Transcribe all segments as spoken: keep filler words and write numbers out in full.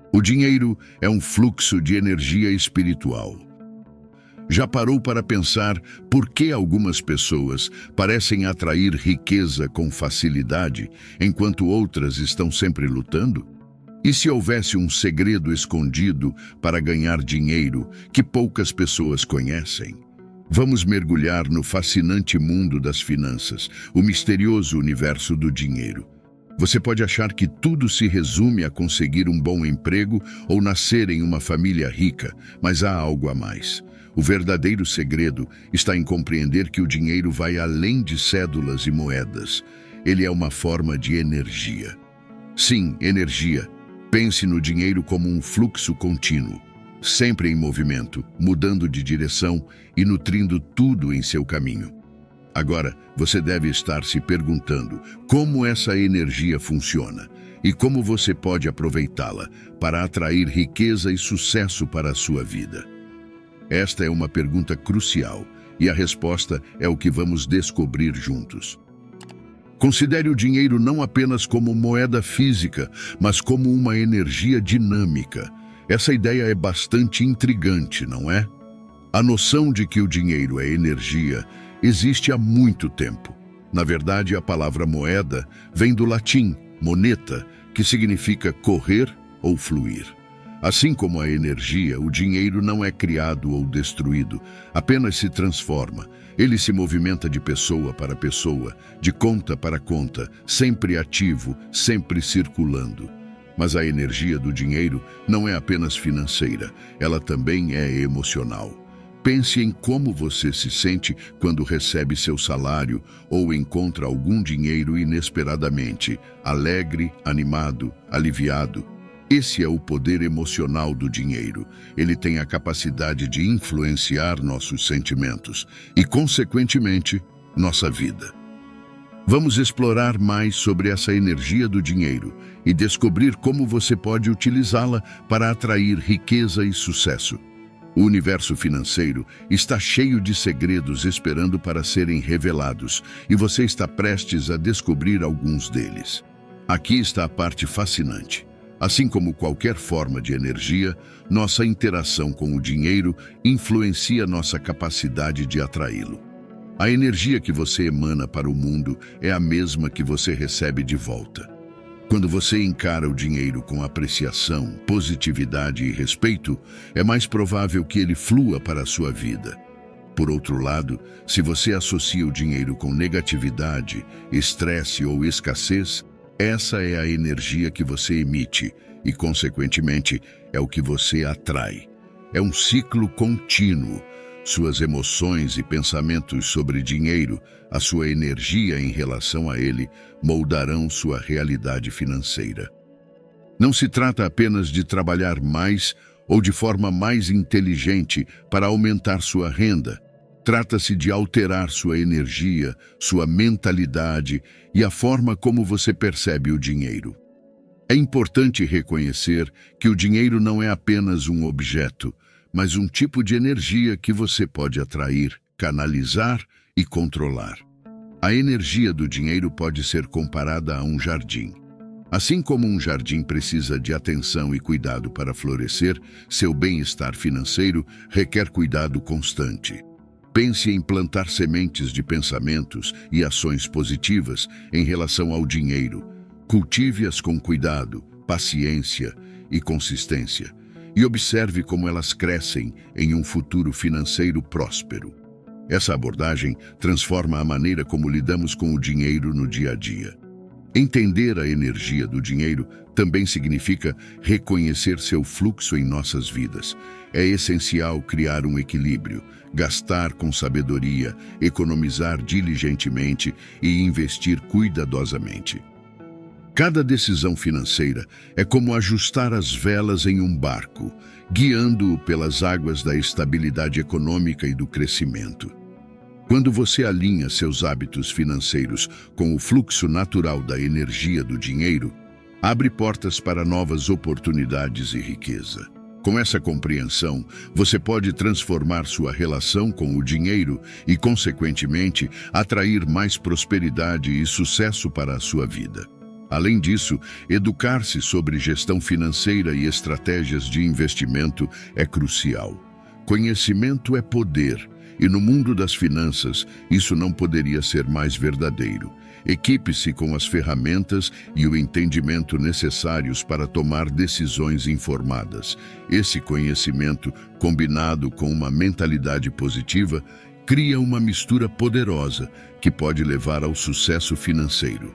O dinheiro é um fluxo de energia espiritual. Já parou para pensar por que algumas pessoas parecem atrair riqueza com facilidade, enquanto outras estão sempre lutando? E se houvesse um segredo escondido para ganhar dinheiro que poucas pessoas conhecem? Vamos mergulhar no fascinante mundo das finanças, o misterioso universo do dinheiro. Você pode achar que tudo se resume a conseguir um bom emprego ou nascer em uma família rica, mas há algo a mais. O verdadeiro segredo está em compreender que o dinheiro vai além de cédulas e moedas. Ele é uma forma de energia. Sim, energia. Pense no dinheiro como um fluxo contínuo, sempre em movimento, mudando de direção e nutrindo tudo em seu caminho. Agora, você deve estar se perguntando como essa energia funciona e como você pode aproveitá-la para atrair riqueza e sucesso para a sua vida. Esta é uma pergunta crucial e a resposta é o que vamos descobrir juntos. Considere o dinheiro não apenas como moeda física, mas como uma energia dinâmica. Essa ideia é bastante intrigante, não é? A noção de que o dinheiro é energia existe há muito tempo. Na verdade, a palavra moeda vem do latim moneta, que significa correr ou fluir. Assim como a energia, o dinheiro não é criado ou destruído, apenas se transforma. Ele se movimenta de pessoa para pessoa, de conta para conta, sempre ativo, sempre circulando. Mas a energia do dinheiro não é apenas financeira, ela também é emocional. Pense em como você se sente quando recebe seu salário ou encontra algum dinheiro inesperadamente, alegre, animado, aliviado. Esse é o poder emocional do dinheiro. Ele tem a capacidade de influenciar nossos sentimentos e, consequentemente, nossa vida. Vamos explorar mais sobre essa energia do dinheiro e descobrir como você pode utilizá-la para atrair riqueza e sucesso. O universo financeiro está cheio de segredos esperando para serem revelados, e você está prestes a descobrir alguns deles. Aqui está a parte fascinante. Assim como qualquer forma de energia, nossa interação com o dinheiro influencia nossa capacidade de atraí-lo. A energia que você emana para o mundo é a mesma que você recebe de volta. Quando você encara o dinheiro com apreciação, positividade e respeito, é mais provável que ele flua para a sua vida. Por outro lado, se você associa o dinheiro com negatividade, estresse ou escassez, essa é a energia que você emite e, consequentemente, é o que você atrai. É um ciclo contínuo. Suas emoções e pensamentos sobre dinheiro, a sua energia em relação a ele, moldarão sua realidade financeira. Não se trata apenas de trabalhar mais ou de forma mais inteligente para aumentar sua renda. Trata-se de alterar sua energia, sua mentalidade e a forma como você percebe o dinheiro. É importante reconhecer que o dinheiro não é apenas um objeto, mas um tipo de energia que você pode atrair, canalizar e controlar. A energia do dinheiro pode ser comparada a um jardim. Assim como um jardim precisa de atenção e cuidado para florescer, seu bem-estar financeiro requer cuidado constante. Pense em plantar sementes de pensamentos e ações positivas em relação ao dinheiro. Cultive-as com cuidado, paciência e consistência. E observe como elas crescem em um futuro financeiro próspero. Essa abordagem transforma a maneira como lidamos com o dinheiro no dia a dia. Entender a energia do dinheiro também significa reconhecer seu fluxo em nossas vidas. É essencial criar um equilíbrio, gastar com sabedoria, economizar diligentemente e investir cuidadosamente. Cada decisão financeira é como ajustar as velas em um barco, guiando-o pelas águas da estabilidade econômica e do crescimento. Quando você alinha seus hábitos financeiros com o fluxo natural da energia do dinheiro, abre portas para novas oportunidades e riqueza. Com essa compreensão, você pode transformar sua relação com o dinheiro e, consequentemente, atrair mais prosperidade e sucesso para a sua vida. Além disso, educar-se sobre gestão financeira e estratégias de investimento é crucial. Conhecimento é poder, e no mundo das finanças, isso não poderia ser mais verdadeiro. Equipe-se com as ferramentas e o entendimento necessários para tomar decisões informadas. Esse conhecimento, combinado com uma mentalidade positiva, cria uma mistura poderosa que pode levar ao sucesso financeiro.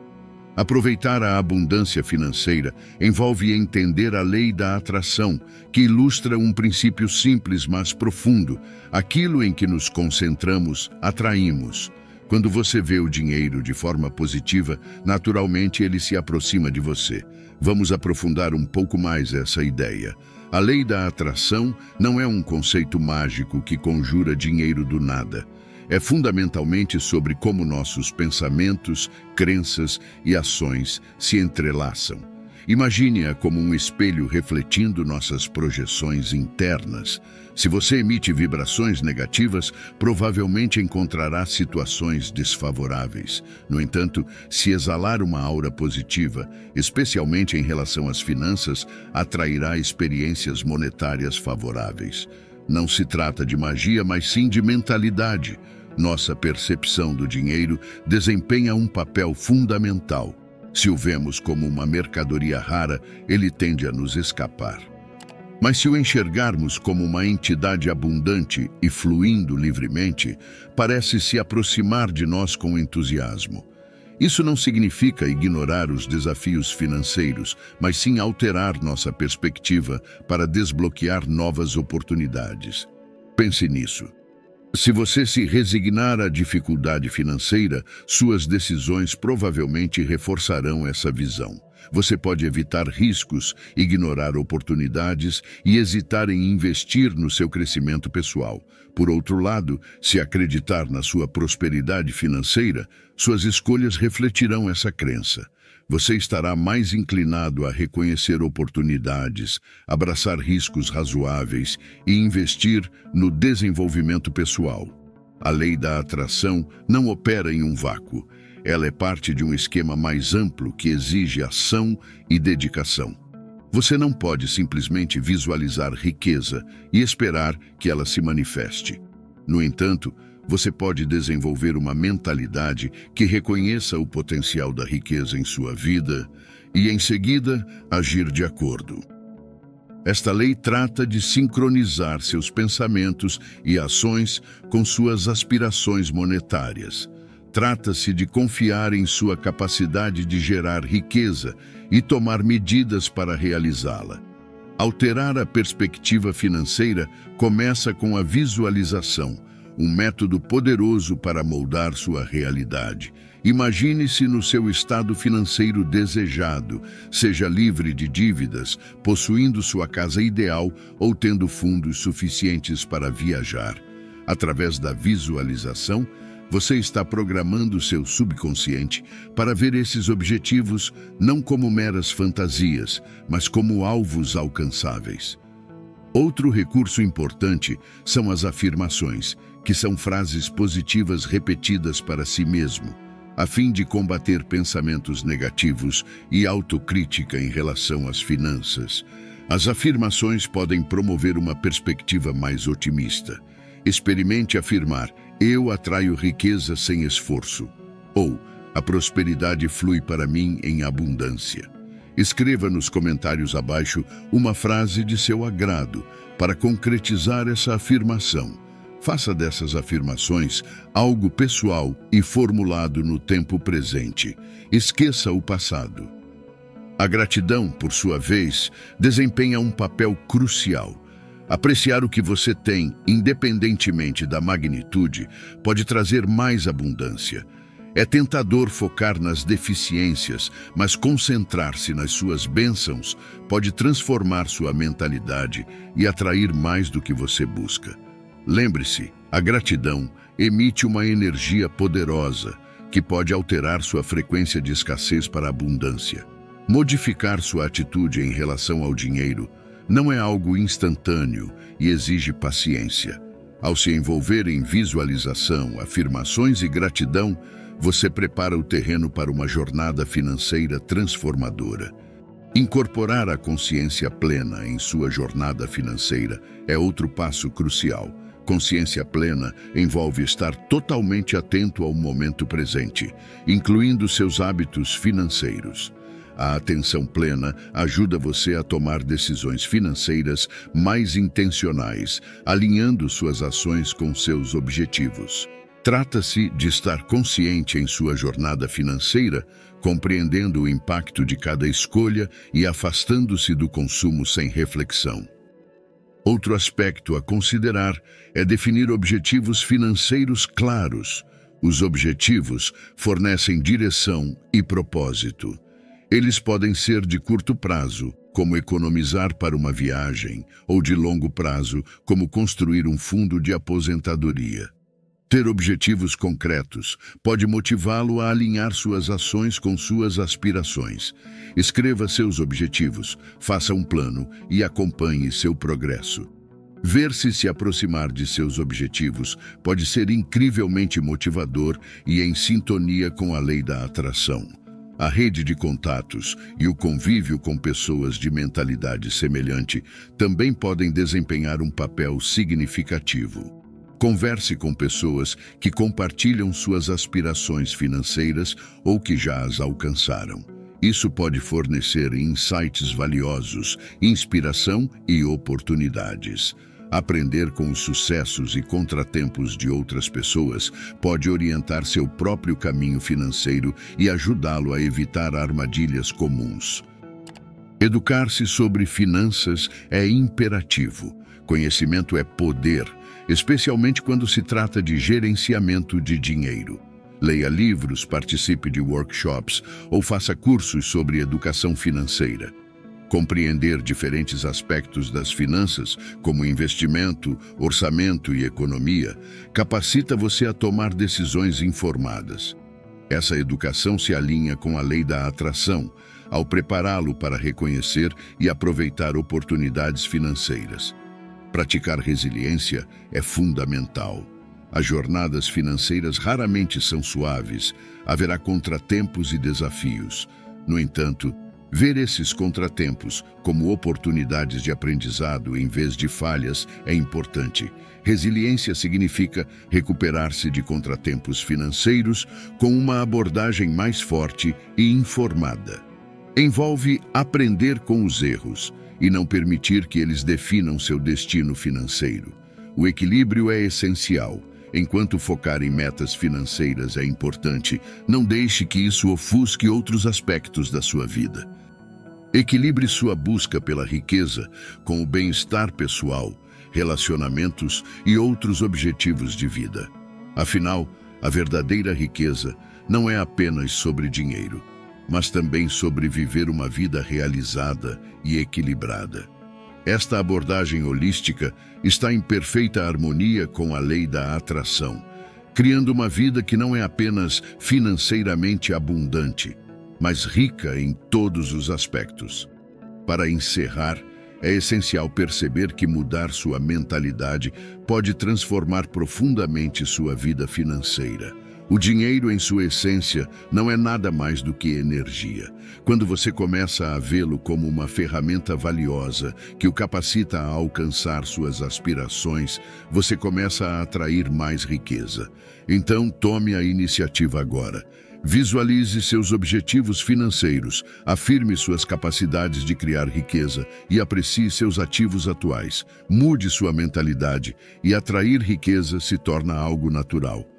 Aproveitar a abundância financeira envolve entender a lei da atração, que ilustra um princípio simples, mas profundo. Aquilo em que nos concentramos, atraímos. Quando você vê o dinheiro de forma positiva, naturalmente ele se aproxima de você. Vamos aprofundar um pouco mais essa ideia. A lei da atração não é um conceito mágico que conjura dinheiro do nada. É fundamentalmente sobre como nossos pensamentos, crenças e ações se entrelaçam. Imagine-a como um espelho refletindo nossas projeções internas. Se você emite vibrações negativas, provavelmente encontrará situações desfavoráveis. No entanto, se exalar uma aura positiva, especialmente em relação às finanças, atrairá experiências monetárias favoráveis. Não se trata de magia, mas sim de mentalidade. Nossa percepção do dinheiro desempenha um papel fundamental. Se o vemos como uma mercadoria rara, ele tende a nos escapar. Mas se o enxergarmos como uma entidade abundante e fluindo livremente, parece se aproximar de nós com entusiasmo. Isso não significa ignorar os desafios financeiros, mas sim alterar nossa perspectiva para desbloquear novas oportunidades. Pense nisso. Se você se resignar à dificuldade financeira, suas decisões provavelmente reforçarão essa visão. Você pode evitar riscos, ignorar oportunidades e hesitar em investir no seu crescimento pessoal. Por outro lado, se acreditar na sua prosperidade financeira, suas escolhas refletirão essa crença. Você estará mais inclinado a reconhecer oportunidades, abraçar riscos razoáveis e investir no desenvolvimento pessoal. A lei da atração não opera em um vácuo. Ela é parte de um esquema mais amplo que exige ação e dedicação. Você não pode simplesmente visualizar riqueza e esperar que ela se manifeste. No entanto, você pode desenvolver uma mentalidade que reconheça o potencial da riqueza em sua vida e, em seguida, agir de acordo. Esta lei trata de sincronizar seus pensamentos e ações com suas aspirações monetárias. Trata-se de confiar em sua capacidade de gerar riqueza e tomar medidas para realizá-la. Alterar a perspectiva financeira começa com a visualização, um método poderoso para moldar sua realidade. Imagine-se no seu estado financeiro desejado, seja livre de dívidas, possuindo sua casa ideal ou tendo fundos suficientes para viajar. Através da visualização, você está programando seu subconsciente para ver esses objetivos não como meras fantasias, mas como alvos alcançáveis. Outro recurso importante são as afirmações, que são frases positivas repetidas para si mesmo, a fim de combater pensamentos negativos e autocrítica em relação às finanças. As afirmações podem promover uma perspectiva mais otimista. Experimente afirmar: eu atraio riqueza sem esforço, ou a prosperidade flui para mim em abundância. Escreva nos comentários abaixo uma frase de seu agrado para concretizar essa afirmação. Faça dessas afirmações algo pessoal e formulado no tempo presente. Esqueça o passado. A gratidão, por sua vez, desempenha um papel crucial. Apreciar o que você tem, independentemente da magnitude, pode trazer mais abundância. É tentador focar nas deficiências, mas concentrar-se nas suas bênçãos pode transformar sua mentalidade e atrair mais do que você busca. Lembre-se, a gratidão emite uma energia poderosa que pode alterar sua frequência de escassez para abundância. Modificar sua atitude em relação ao dinheiro não é algo instantâneo e exige paciência. Ao se envolver em visualização, afirmações e gratidão, você prepara o terreno para uma jornada financeira transformadora. Incorporar a consciência plena em sua jornada financeira é outro passo crucial. Consciência plena envolve estar totalmente atento ao momento presente, incluindo seus hábitos financeiros. A atenção plena ajuda você a tomar decisões financeiras mais intencionais, alinhando suas ações com seus objetivos. Trata-se de estar consciente em sua jornada financeira, compreendendo o impacto de cada escolha e afastando-se do consumo sem reflexão. Outro aspecto a considerar é definir objetivos financeiros claros. Os objetivos fornecem direção e propósito. Eles podem ser de curto prazo, como economizar para uma viagem, ou de longo prazo, como construir um fundo de aposentadoria. Ter objetivos concretos pode motivá-lo a alinhar suas ações com suas aspirações. Escreva seus objetivos, faça um plano e acompanhe seu progresso. Ver-se se aproximar de seus objetivos pode ser incrivelmente motivador e em sintonia com a lei da atração. A rede de contatos e o convívio com pessoas de mentalidade semelhante também podem desempenhar um papel significativo. Converse com pessoas que compartilham suas aspirações financeiras ou que já as alcançaram. Isso pode fornecer insights valiosos, inspiração e oportunidades. Aprender com os sucessos e contratempos de outras pessoas pode orientar seu próprio caminho financeiro e ajudá-lo a evitar armadilhas comuns. Educar-se sobre finanças é imperativo. Conhecimento é poder, especialmente quando se trata de gerenciamento de dinheiro. Leia livros, participe de workshops ou faça cursos sobre educação financeira. Compreender diferentes aspectos das finanças, como investimento, orçamento e economia, capacita você a tomar decisões informadas. Essa educação se alinha com a lei da atração, ao prepará-lo para reconhecer e aproveitar oportunidades financeiras. Praticar resiliência é fundamental. As jornadas financeiras raramente são suaves, haverá contratempos e desafios. No entanto, ver esses contratempos como oportunidades de aprendizado em vez de falhas é importante. Resiliência significa recuperar-se de contratempos financeiros com uma abordagem mais forte e informada. Envolve aprender com os erros e não permitir que eles definam seu destino financeiro. O equilíbrio é essencial. Enquanto focar em metas financeiras é importante, não deixe que isso ofusque outros aspectos da sua vida. Equilibre sua busca pela riqueza com o bem-estar pessoal, relacionamentos e outros objetivos de vida. Afinal, a verdadeira riqueza não é apenas sobre dinheiro, mas também sobre viver uma vida realizada e equilibrada. Esta abordagem holística está em perfeita harmonia com a lei da atração, criando uma vida que não é apenas financeiramente abundante, mas rica em todos os aspectos. Para encerrar, é essencial perceber que mudar sua mentalidade pode transformar profundamente sua vida financeira. O dinheiro, em sua essência, não é nada mais do que energia. Quando você começa a vê-lo como uma ferramenta valiosa que o capacita a alcançar suas aspirações, você começa a atrair mais riqueza. Então, tome a iniciativa agora. Visualize seus objetivos financeiros, afirme suas capacidades de criar riqueza e aprecie seus ativos atuais. Mude sua mentalidade e atrair riqueza se torna algo natural.